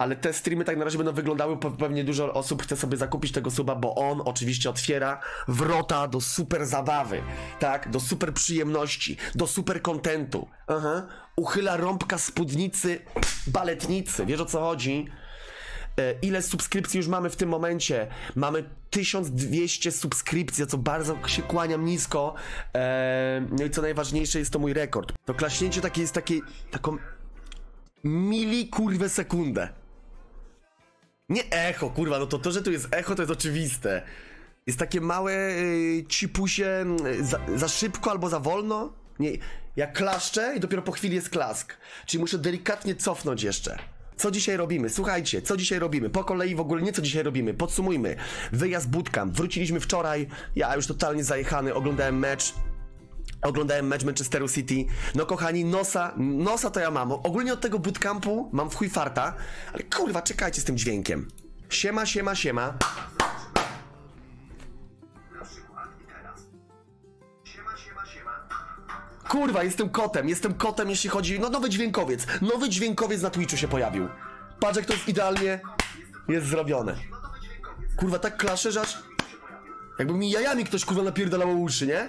Ale te streamy tak na razie będą wyglądały, pewnie dużo osób chce sobie zakupić tego suba, bo on oczywiście otwiera wrota do super zabawy, tak? Do super przyjemności, do super kontentu. Aha. Uchyla rąbka spódnicy baletnicy, wiesz o co chodzi? Ile subskrypcji już mamy w tym momencie? Mamy 1200 subskrypcji, co bardzo się kłaniam nisko. No i co najważniejsze, jest to mój rekord. To klaśnięcie takie jest taką kurwę sekundę. Nie echo, kurwa, no to, że tu jest echo, to jest oczywiste. Jest takie małe cipusie za szybko albo za wolno. Nie, ja klaszczę i dopiero po chwili jest klask. Czyli muszę delikatnie cofnąć jeszcze. Co dzisiaj robimy? Słuchajcie, co dzisiaj robimy? Po kolei w ogóle nie co dzisiaj robimy. Podsumujmy. Wyjazd bootcamp. Wróciliśmy wczoraj. Ja już totalnie zajechany. Oglądałem mecz Manchesteru City. No kochani, nosa to ja mam. Ogólnie od tego bootcampu mam w chuj farta. Ale kurwa, czekajcie z tym dźwiękiem. Siema. Kurwa, jestem kotem, jeśli chodzi... No nowy dźwiękowiec na Twitchu się pojawił. Patrz jak to jest idealnie jest zrobione. Kurwa, tak klaszę, że aż... Jakby mi jajami ktoś kurwa napierdalało uszy, nie?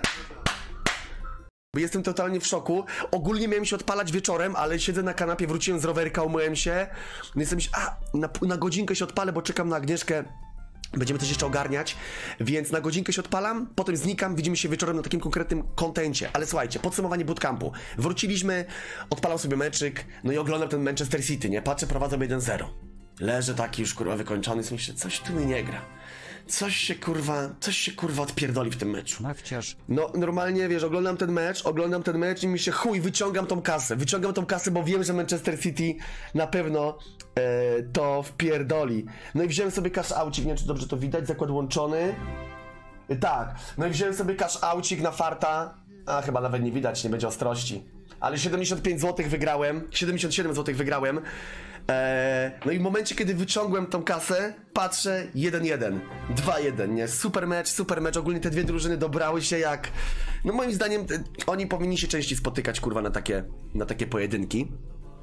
Bo jestem totalnie w szoku. Ogólnie miałem się odpalać wieczorem, ale siedzę na kanapie, wróciłem z rowerka, umyłem się. No jestem na godzinkę się odpalę, bo czekam na Agnieszkę. Będziemy coś jeszcze ogarniać, więc na godzinkę się odpalam, potem znikam, widzimy się wieczorem na takim konkretnym kontencie. Ale słuchajcie, podsumowanie bootcampu. Wróciliśmy, odpalam sobie meczyk, no i oglądam ten Manchester City, nie? Patrzę, prowadzą 1-0. Leżę taki już kurwa wykończony, myślę, coś tu mi nie gra. Coś się kurwa odpierdoli w tym meczu. No normalnie, wiesz, oglądam ten mecz i mi się wyciągam tą kasę, bo wiem, że Manchester City na pewno to wpierdoli. No i wziąłem sobie cash aucik, nie wiem czy dobrze to widać, zakład łączony. Tak, no i wziąłem sobie cash aucik na farta. A chyba nawet nie widać, nie będzie ostrości. Ale 75 zł wygrałem, 77 zł wygrałem. No i w momencie, kiedy wyciągłem tą kasę, patrzę 1-1, 2-1, nie? Super mecz, ogólnie te dwie drużyny dobrały się jak... No moim zdaniem oni powinni się częściej spotykać, kurwa, na takie pojedynki.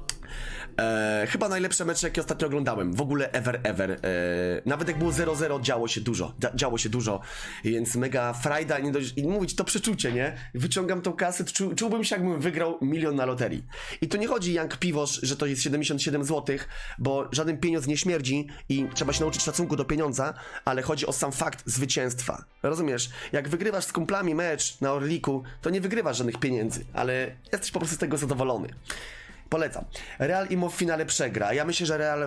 Chyba najlepsze mecze, jakie ostatnio oglądałem. W ogóle ever. Nawet jak było 0-0, działo się dużo. Więc mega frajda i mówić to przeczucie, nie? Wyciągam tą kasę, czułbym się, jakbym wygrał 1 000 000 na loterii. I to nie chodzi jak piwosz, że to jest 77 zł, bo żaden pieniądz nie śmierdzi i trzeba się nauczyć szacunku do pieniądza, ale chodzi o sam fakt zwycięstwa. Rozumiesz? Jak wygrywasz z kumplami mecz na Orliku, to nie wygrywasz żadnych pieniędzy, ale jesteś po prostu z tego zadowolony. Polecam. Real Imo w finale przegra. Ja myślę, że Real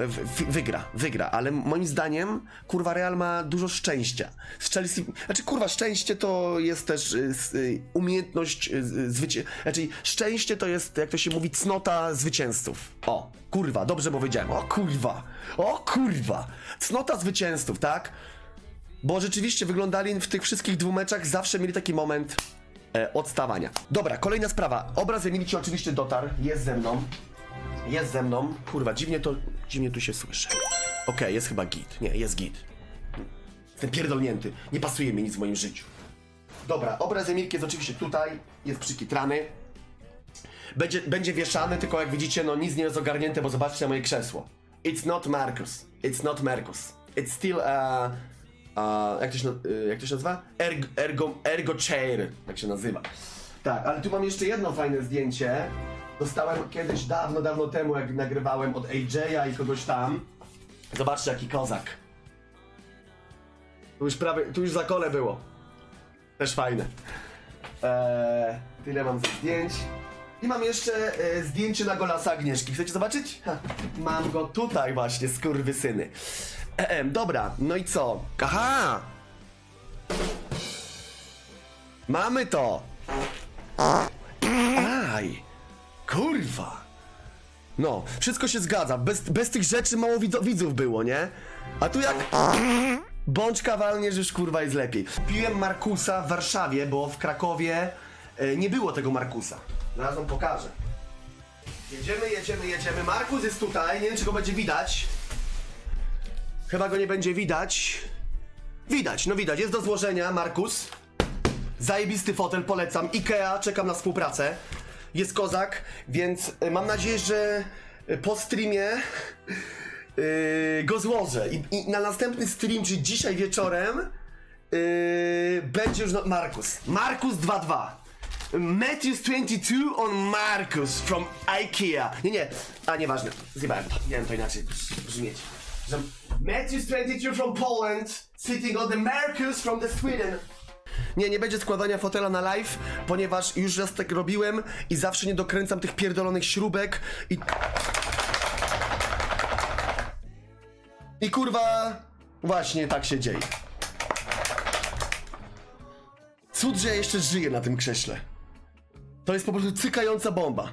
wygra, ale moim zdaniem, kurwa, Real ma dużo szczęścia. Z Chelsea, znaczy, kurwa, szczęście to jest też umiejętność znaczy, szczęście to jest, jak to się mówi, cnota zwycięzców. O, kurwa, dobrze powiedziałem. O kurwa. Cnota zwycięzców, tak? Bo rzeczywiście wyglądali w tych wszystkich dwóch meczach, zawsze mieli taki moment odstawania. Dobra, kolejna sprawa. Obraz Emilki oczywiście dotarł, jest ze mną. Kurwa, dziwnie tu się słyszę. Okej, jest chyba git. Nie, jest git. Jestem pierdolnięty. Nie pasuje mi nic w moim życiu. Dobra, obraz Emilki jest oczywiście tutaj, jest przykitrany. Będzie wieszany, tylko jak widzicie, no nic nie jest ogarnięte, bo zobaczcie na moje krzesło. It's not Marcus. It's still jak to się nazywa? Ergo chair, tak się nazywa. Tak, ale tu mam jeszcze jedno fajne zdjęcie. Dostałem kiedyś dawno temu, jak nagrywałem od AJ'a i kogoś tam. Zobaczcie, jaki kozak. Tu już za kole było. Też fajne. Tyle mam ze zdjęć. I mam jeszcze zdjęcie na golasa Agnieszki. Chcecie zobaczyć? Mam go tutaj właśnie, skurwysyny. Dobra, no i co? Aha! Mamy to! Aj! Kurwa! No, wszystko się zgadza. Bez tych rzeczy mało widzów było, nie? A tu jak... Bączka walniesz, już kurwa jest lepiej. Piłem Markusa w Warszawie, bo w Krakowie nie było tego Markusa. Zaraz wam pokażę. Jedziemy. Markus jest tutaj, nie wiem czy go będzie widać. Chyba go nie będzie widać. Widać, jest do złożenia, Markus. Zajebisty fotel, polecam. Ikea, czekam na współpracę. Jest kozak, więc mam nadzieję, że po streamie go złożę. I na następny stream, czyli dzisiaj wieczorem, będzie już Markus 2-2. Matthews 22 on Markus from IKEA. Nie, nieważne. Zjebałem to. Miałem to inaczej brzmieć. Matthews 22 from Poland sitting on the Markus from the Sweden. Nie będzie składania fotela na live, ponieważ już raz tak robiłem i zawsze nie dokręcam tych pierdolonych śrubek i kurwa właśnie tak się dzieje. Cud, że ja jeszcze żyję na tym krześle. To jest po prostu cykająca bomba.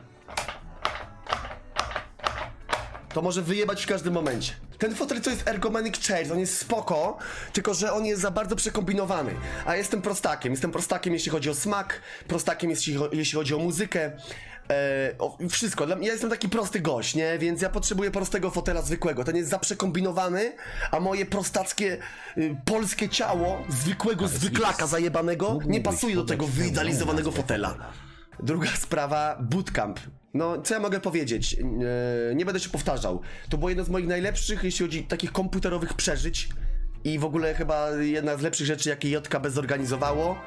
To może wyjebać w każdym momencie. Ten fotel to jest ergonomic chair, on jest spoko, tylko że on jest za bardzo przekombinowany. A jestem prostakiem jeśli chodzi o smak, prostakiem jeśli chodzi o muzykę, o wszystko. Ja jestem taki prosty gość, nie? Więc ja potrzebuję prostego fotela zwykłego. Ten jest za przekombinowany, a moje prostackie, polskie ciało, zwykłego zwyklaka zajebanego, nie pasuje do tego wyidealizowanego fotela. Druga sprawa, bootcamp. No, co ja mogę powiedzieć? Nie będę się powtarzał. To było jedno z moich najlepszych, jeśli chodzi o takich komputerowych przeżyć. I w ogóle chyba jedna z lepszych rzeczy, jakie JKB zorganizowało.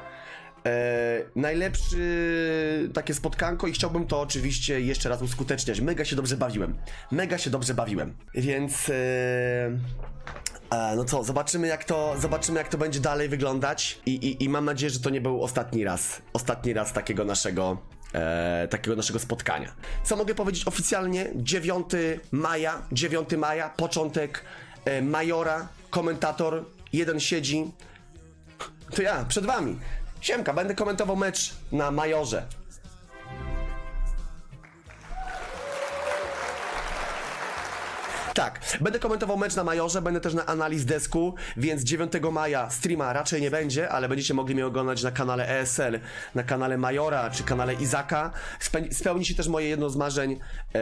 Najlepszy takie spotkanko i chciałbym to oczywiście jeszcze raz uskuteczniać. Mega się dobrze bawiłem. Więc... no co, zobaczymy jak to będzie dalej wyglądać i mam nadzieję, że to nie był ostatni raz takiego naszego spotkania. Co mogę powiedzieć oficjalnie? 9 maja, początek Majora, komentator, jeden siedzi, to ja, przed wami. Siemka, będę komentował mecz na Majorze. Tak, będę komentował mecz na Majorze, będę też na Analiz Desku, więc 9 maja streama raczej nie będzie, ale będziecie mogli mnie oglądać na kanale ESL, na kanale Majora czy kanale Izaka. Spełni się też moje jedno z marzeń,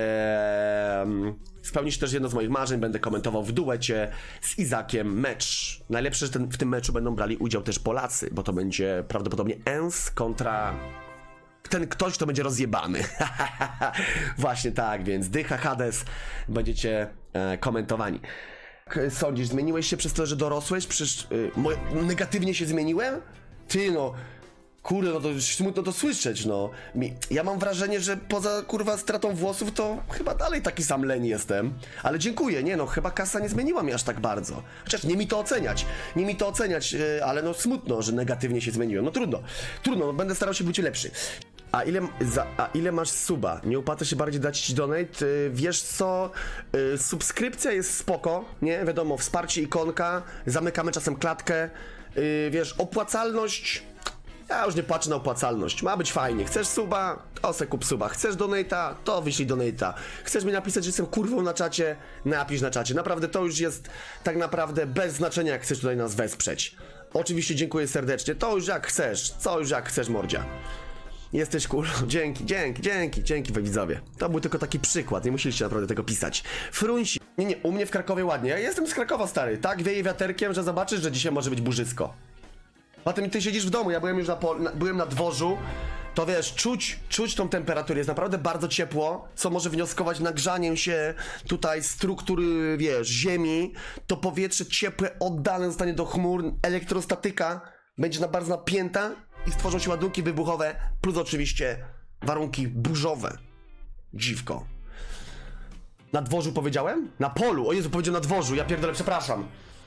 jedno z moich marzeń, będę komentował w duecie z Izakiem mecz. Najlepsze, że w tym meczu będą brali udział też Polacy, bo to będzie prawdopodobnie ENS kontra... ten ktoś, kto będzie rozjebany. Właśnie tak, więc Dycha, Hades będziecie komentowani. Sądzisz, zmieniłeś się przez to, że dorosłeś? Przecież negatywnie się zmieniłem? Ty no, kurde, no to smutno to słyszeć, no. Ja mam wrażenie, że poza kurwa stratą włosów to chyba dalej taki sam leń jestem. Ale dziękuję, nie no, chyba kasa nie zmieniła mnie aż tak bardzo. Chociaż nie mi to oceniać, ale no smutno, że negatywnie się zmieniłem. No trudno, no, będę starał się być lepszy. A ile masz suba? Nie opłaca się bardziej dać ci donate? Wiesz co? Subskrypcja jest spoko, nie? Wiadomo, wsparcie, ikonka, zamykamy czasem klatkę. Wiesz, opłacalność... Ja już nie patrzę na opłacalność. Ma być fajnie. Chcesz suba? To se kup suba. Chcesz donate'a? To wyślij donate'a. Chcesz mi napisać, że jestem kurwą na czacie? Napisz na czacie. Naprawdę to już jest tak naprawdę bez znaczenia, jak chcesz tutaj nas wesprzeć. Oczywiście dziękuję serdecznie. To już jak chcesz, mordzia. Jesteś kurwa. Dzięki widzowie. To był tylko taki przykład, nie musieliście naprawdę tego pisać. Frunsi. Nie, u mnie w Krakowie ładnie. Ja jestem z Krakowa, stary. Tak wieje wiaterkiem, że zobaczysz, że dzisiaj może być burzysko. Potem ty siedzisz w domu, ja byłem już byłem na dworzu. To wiesz, czuć tą temperaturę, jest naprawdę bardzo ciepło, co może wnioskować nagrzaniem się tutaj struktury, wiesz, ziemi. To powietrze ciepłe oddane zostanie do chmur, elektrostatyka będzie bardzo napięta i stworzą się ładunki wybuchowe, plus oczywiście warunki burzowe. Dziwko. Na dworzu powiedziałem? Na polu, o Jezu, powiedział na dworzu, ja pierdolę, przepraszam.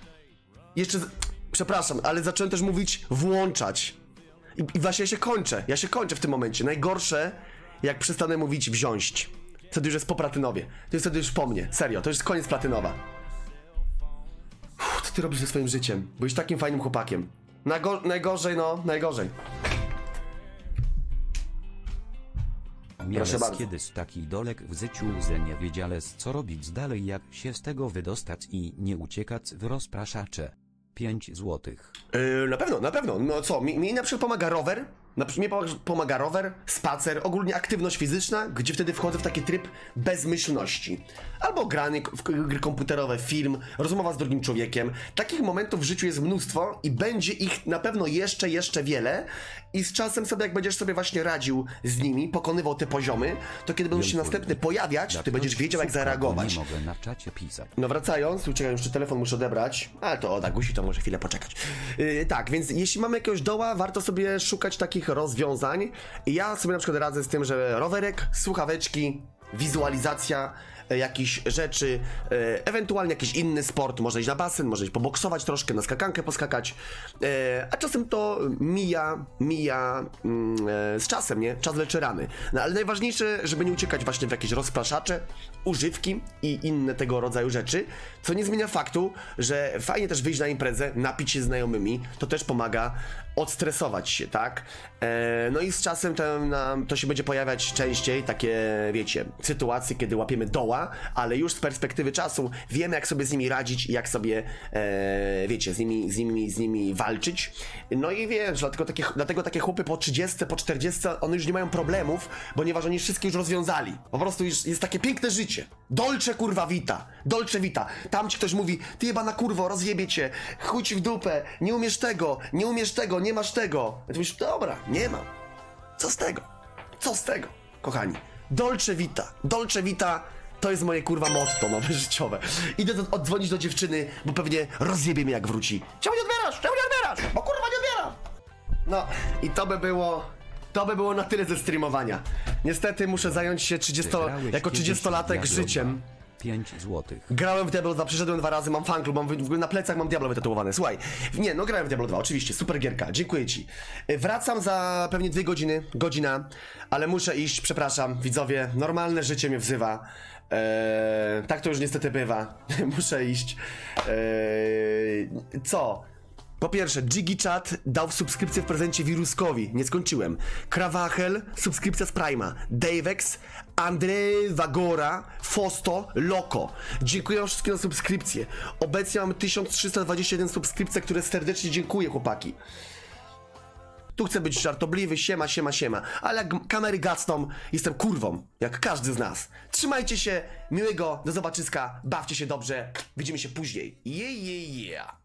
Przepraszam, ale zacząłem też mówić włączać. I właśnie ja się kończę w tym momencie. Najgorsze, jak przestanę mówić wziąć. Wtedy już jest po Platynowie. To jest wtedy już po mnie. Serio, to już jest koniec Platynowa. Co ty robisz ze swoim życiem? Byłeś takim fajnym chłopakiem. Najgorzej, no, najgorzej. Miałeś kiedyś taki dolek w życiu, że nie wiedziałeś co robić dalej, jak się z tego wydostać i nie uciekać w rozpraszacze. 5 złotych. Na pewno. No co, mi na przykład pomaga rower. Mnie pomaga rower, spacer, ogólnie aktywność fizyczna, gdzie wtedy wchodzę w taki tryb bezmyślności. Albo granie w gry komputerowe, film, rozmowa z drugim człowiekiem. Takich momentów w życiu jest mnóstwo i będzie ich na pewno jeszcze wiele. I z czasem sobie, jak będziesz sobie właśnie radził z nimi, pokonywał te poziomy, to kiedy będą się następne pojawiać, ty będziesz wiedział, jak zareagować. Nie mogę na czacie pisać. No wracając, uciekam, jeszcze telefon muszę odebrać, ale to od Agusi to może chwilę poczekać. Tak, więc jeśli mamy jakiegoś doła, warto sobie szukać takich rozwiązań. Ja sobie na przykład radzę z tym, że rowerek, słuchaweczki, wizualizacja jakichś rzeczy, ewentualnie jakiś inny sport, można iść na basen, można iść poboksować troszkę, na skakankę poskakać, a czasem to mija z czasem, nie? Czas leczy rany. No ale najważniejsze, żeby nie uciekać właśnie w jakieś rozpraszacze, używki i inne tego rodzaju rzeczy, co nie zmienia faktu, że fajnie też wyjść na imprezę, napić się z znajomymi, to też pomaga odstresować się, tak? No i z czasem to się będzie pojawiać częściej takie, wiecie, sytuacje, kiedy łapiemy doła, ale już z perspektywy czasu wiemy, jak sobie z nimi radzić i jak sobie, wiecie, z nimi walczyć. No i wiesz, dlatego takie chłopy po 30, po 40, one już nie mają problemów, ponieważ oni wszystkie już rozwiązali. Po prostu już jest takie piękne życie. Dolce kurwa vita. Dolce vita. Tam ci ktoś mówi, ty jebana kurwo, rozjebie cię, chuj ci w dupę, nie umiesz tego, nie masz tego. A ty mówisz, dobra, nie mam. Co z tego? Co z tego, kochani? Dolce vita. Dolce vita to jest moje kurwa motto nowe życiowe. Idę oddzwonić do dziewczyny, bo pewnie rozjebie mnie jak wróci. Czemu nie odbierasz? Czemu nie odbierasz? Bo kurwa nie odbierasz! No i to by było na tyle ze streamowania. Niestety muszę zająć się jako 30-latek życiem. 5 złotych. Grałem w Diablo 2, przyszedłem 2 razy, mam fanklub, na plecach mam Diablo wytatuowane. Słuchaj, nie, no grałem w Diablo 2, oczywiście, super gierka, dziękuję ci. Wracam za pewnie 2 godziny, godzina, ale muszę iść, przepraszam, widzowie, normalne życie mnie wzywa. Tak to już niestety bywa, muszę iść. Co? Po pierwsze, JiggyChat dał subskrypcję w prezencie Wiruskowi, nie skończyłem. Krawachel, subskrypcja z Prima. Davex, Andrzej Wagora, Fosto, Loko. Dziękuję wszystkim za subskrypcję. Obecnie mamy 1321 subskrypcji, które serdecznie dziękuję, chłopaki. Tu chcę być żartobliwy, siema. Ale jak kamery gasną, jestem kurwą, jak każdy z nas. Trzymajcie się, miłego, do zobaczyska, bawcie się dobrze, widzimy się później. Yeah.